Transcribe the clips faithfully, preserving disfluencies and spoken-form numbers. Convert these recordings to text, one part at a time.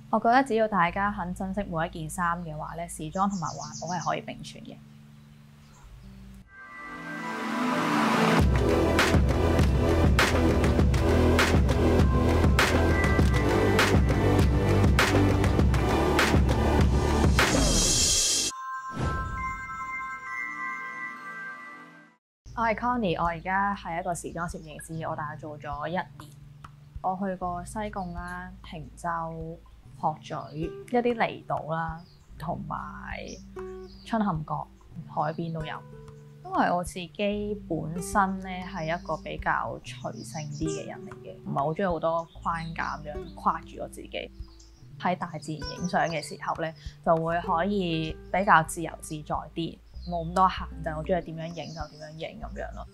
我覺得只要大家肯珍惜每一件衫嘅話咧，時裝同埋環保係可以並存嘅。我係 Connie，我而家係一個時裝攝影師，我大概做咗一年。我去過西貢啦、坪洲、鶴咀、一啲離島啦，同埋春坎角海邊都有。因為我自己本身咧係一個比較隨性啲嘅人嚟嘅，唔係好中意好多框架咁樣框住我自己。喺大自然影相嘅時候咧，就會可以比較自由自在啲。冇咁多限制，我中意點樣影就點樣影咁樣咯。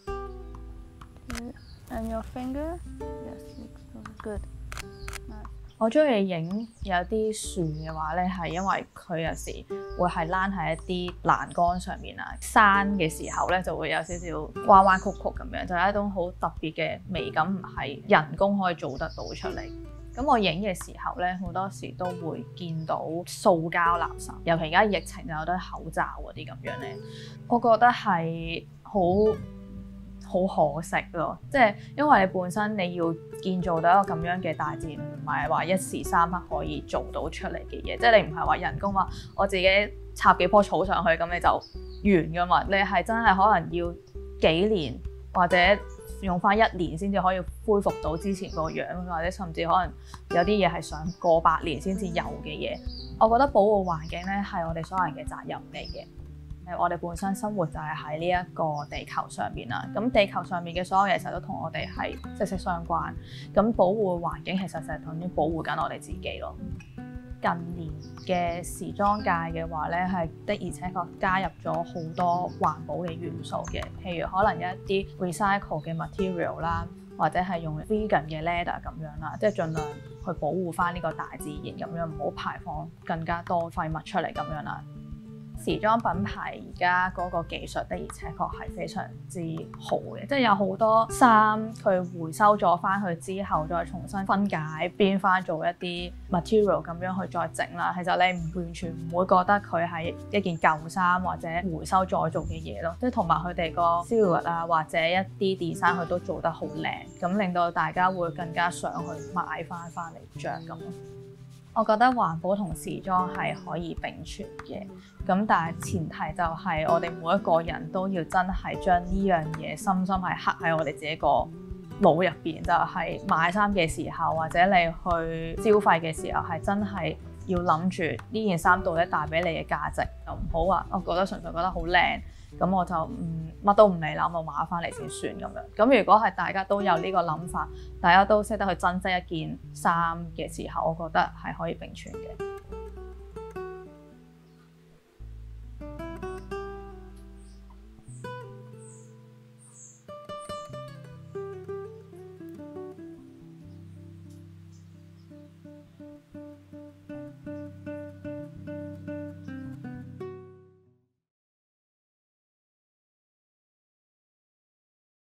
And your finger? Yes, looks good. Nice. 我中意影有啲樹嘅話咧，係因為佢有時會係躝喺一啲欄杆上面啊。山嘅時候咧，就會有少少彎彎曲曲咁樣，就係一種好特別嘅美感，唔係人工可以做得到出嚟。咁我影嘅時候咧，好多時都會見到塑膠垃圾，尤其而家疫情就有得口罩嗰啲咁樣咧，我覺得係好好可惜咯。即係因為你本身你要建造到一個咁樣嘅大自然，唔係話一時三刻可以做到出嚟嘅嘢。即係你唔係話人工話我自己插幾棵草上去咁你就完噶嘛，你係真係可能要幾年或者用翻一年先至可以恢復到之前個樣，或者甚至可能有啲嘢係上過百年先至有嘅嘢。我覺得保護環境咧係我哋所有人嘅責任嚟嘅。誒，我哋本身生活就係喺呢一個地球上面啦。咁地球上面嘅所有嘢其實都同我哋係息息相關。咁保護環境其實就係等於保護緊我哋自己咯。近年嘅時裝界嘅話咧，係的而且確加入咗好多環保嘅元素嘅，譬如可能有一啲 recycle 嘅 material 啦，或者係用 vegan 嘅 leather 咁樣啦，即係盡量去保護翻呢個大自然咁樣，唔好排放更加多廢物出嚟咁樣啦。時裝品牌而家嗰個技術的而且確係非常之好嘅，即係有好多衫佢回收咗翻去之後，再重新分解變翻做一啲 material 咁樣去再整啦。其實你唔完全唔會覺得佢係一件舊衫或者回收再做嘅嘢咯。即係同埋佢哋個 silhouette 啊或者一啲 design 佢都做得好靚，咁令到大家會更加想去買翻翻嚟着咁咯。我覺得環保同時裝係可以並存嘅，咁但係前提就係我哋每一個人都要真係將呢樣嘢深深係刻喺我哋自己個腦入邊，就係買衫嘅時候或者你去消費嘅時候係真係要諗住呢件衫到底帶俾你嘅價值，就唔好話我覺得純粹覺得好靚，咁我就唔乜都唔理啦，我買翻嚟先算咁樣。咁如果係大家都有呢個諗法，大家都識得去珍惜一件衫嘅時候，我覺得係可以並存嘅。